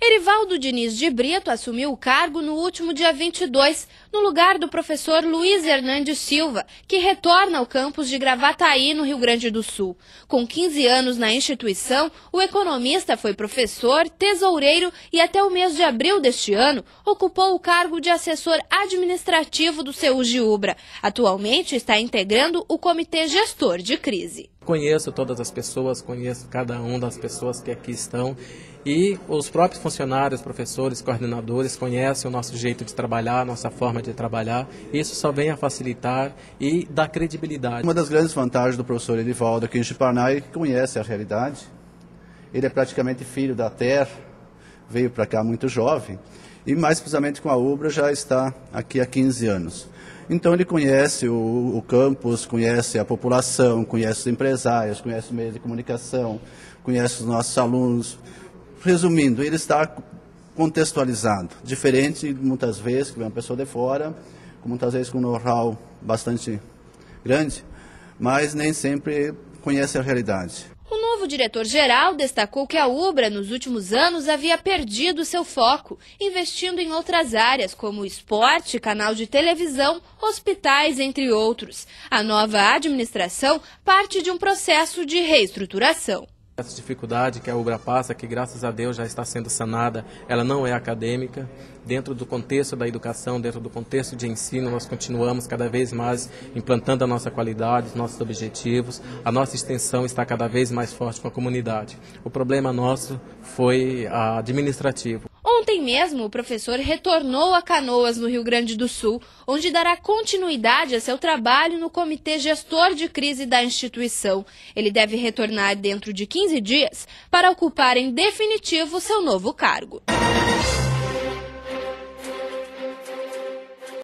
Erivaldo Diniz de Brito assumiu o cargo no último dia 22, no lugar do professor Luiz Hernandes Silva, que retorna ao campus de Gravataí, no Rio Grande do Sul. Com 15 anos na instituição, o economista foi professor, tesoureiro e até o mês de abril deste ano ocupou o cargo de assessor administrativo do CEUG Ubra. Atualmente está integrando o Comitê Gestor de Crise. Conheço todas as pessoas, conheço cada uma das pessoas que aqui estão e os próprios funcionários, professores, coordenadores conhecem o nosso jeito de trabalhar, a nossa forma de trabalhar. Isso só vem a facilitar e dar credibilidade. Uma das grandes vantagens do professor Erivaldo aqui em Ji-Paraná é que conhece a realidade. Ele é praticamente filho da terra, veio para cá muito jovem e mais precisamente com a Ubra já está aqui há 15 anos. Então ele conhece o campus, conhece a população, conhece os empresários, conhece os meios de comunicação, conhece os nossos alunos. Resumindo, ele está contextualizado, diferente muitas vezes que vem uma pessoa de fora, muitas vezes com um know-how bastante grande, mas nem sempre conhece a realidade. O novo diretor-geral destacou que a Ubra, nos últimos anos, havia perdido seu foco, investindo em outras áreas, como esporte, canal de televisão, hospitais, entre outros. A nova administração parte de um processo de reestruturação. Essa dificuldade que a Ubra passa, que graças a Deus já está sendo sanada, ela não é acadêmica. Dentro do contexto da educação, dentro do contexto de ensino, nós continuamos cada vez mais implantando a nossa qualidade, os nossos objetivos. A nossa extensão está cada vez mais forte com a comunidade. O problema nosso foi administrativo. Ontem mesmo, o professor retornou a Canoas, no Rio Grande do Sul, onde dará continuidade a seu trabalho no Comitê Gestor de Crise da instituição. Ele deve retornar dentro de 15 dias para ocupar em definitivo seu novo cargo.